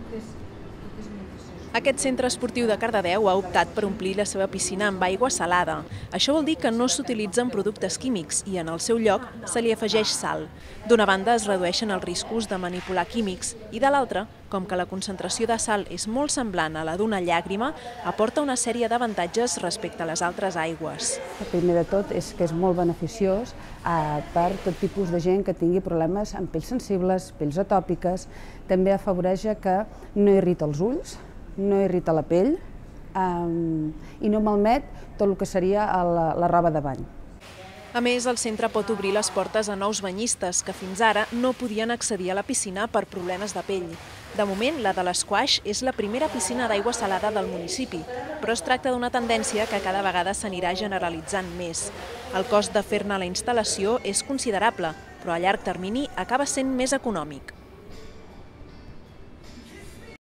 Aquest centre esportiu de Cardedeu ha optat per omplir la seva piscina amb aigua salada. Això vol dir que no s'utilitzen productes químics i en el seu lloc se li afegeix sal. D'una banda es redueixen els riscos de manipular químics i de l'altra, com que la concentració de sal és molt semblant a la d'una llàgrima, aporta una sèrie d'avantatges respecte a les altres aigües. El primer de tot és que és molt beneficiós per tot tipus de gent que tingui problemes amb pells sensibles, pells atòpiques. També afavoreix que no irrita els ulls, no irrita la pell i no malmet tot el que seria la roba de bany. A més, el centre pot obrir les portes a nous banyistes que fins ara no podien accedir a la piscina per problemes de pell. De moment, la de l'Esquaix és la primera piscina d'aigua salada del municipi, però es tracta d'una tendència que cada vegada s'anirà generalitzant més. El cost de fer-ne la instal·lació és considerable, però a llarg termini acaba sent més econòmic.